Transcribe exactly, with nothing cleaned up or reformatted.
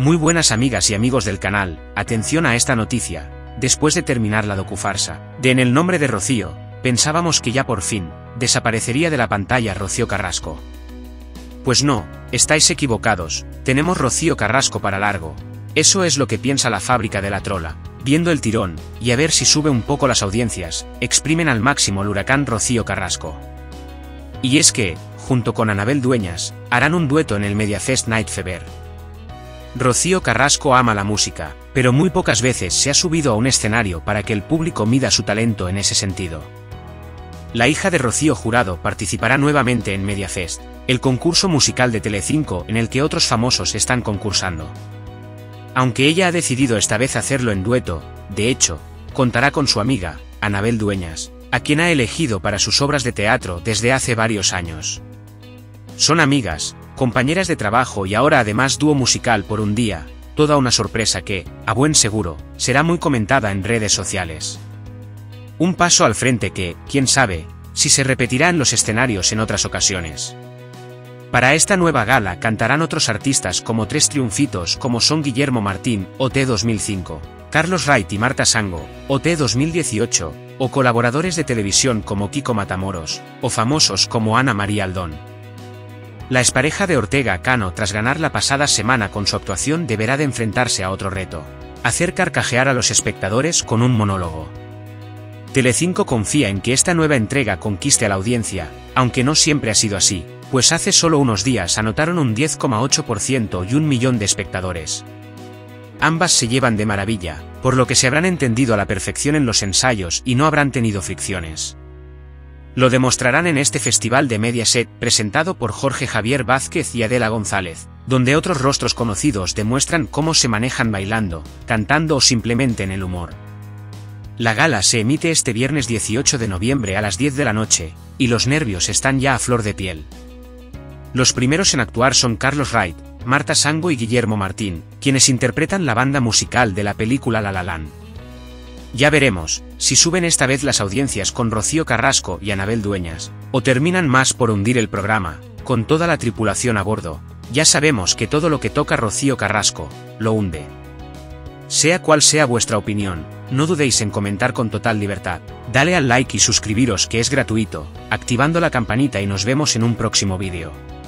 Muy buenas amigas y amigos del canal, atención a esta noticia. Después de terminar la docufarsa de En el nombre de Rocío, pensábamos que ya por fin desaparecería de la pantalla Rocío Carrasco. Pues no, estáis equivocados, tenemos Rocío Carrasco para largo. Eso es lo que piensa la fábrica de la trola. Viendo el tirón, y a ver si sube un poco las audiencias, exprimen al máximo el huracán Rocío Carrasco. Y es que, junto con Anabel Dueñas, harán un dueto en el Mediafest Night Fever. Rocío Carrasco ama la música, pero muy pocas veces se ha subido a un escenario para que el público mida su talento en ese sentido. La hija de Rocío Jurado participará nuevamente en Mediafest, el concurso musical de Telecinco en el que otros famosos están concursando. Aunque ella ha decidido esta vez hacerlo en dueto, de hecho, contará con su amiga, Anabel Dueñas, a quien ha elegido para sus obras de teatro desde hace varios años. Son amigas, compañeras de trabajo y ahora además dúo musical por un día, toda una sorpresa que, a buen seguro, será muy comentada en redes sociales. Un paso al frente que, quién sabe, si se repetirá en los escenarios en otras ocasiones. Para esta nueva gala cantarán otros artistas como Tres Triunfitos como son Guillermo Martín, O T dos mil cinco, Carlos Wright y Marta Sango, O T dos mil dieciocho, o colaboradores de televisión como Kiko Matamoros, o famosos como Ana María Aldón. La expareja de Ortega Cano tras ganar la pasada semana con su actuación deberá de enfrentarse a otro reto: hacer carcajear a los espectadores con un monólogo. Telecinco confía en que esta nueva entrega conquiste a la audiencia, aunque no siempre ha sido así, pues hace solo unos días anotaron un diez coma ocho por ciento y un millón de espectadores. Ambas se llevan de maravilla, por lo que se habrán entendido a la perfección en los ensayos y no habrán tenido fricciones. Lo demostrarán en este festival de Mediaset, presentado por Jorge Javier Vázquez y Adela González, donde otros rostros conocidos demuestran cómo se manejan bailando, cantando o simplemente en el humor. La gala se emite este viernes dieciocho de noviembre a las diez de la noche, y los nervios están ya a flor de piel. Los primeros en actuar son Carlos Wright, Marta Sango y Guillermo Martín, quienes interpretan la banda musical de la película La La Land. Ya veremos si suben esta vez las audiencias con Rocío Carrasco y Anabel Dueñas, o terminan más por hundir el programa, con toda la tripulación a bordo. Ya sabemos que todo lo que toca Rocío Carrasco, lo hunde. Sea cual sea vuestra opinión, no dudéis en comentar con total libertad. Dale al like y suscribiros que es gratuito, activando la campanita y nos vemos en un próximo vídeo.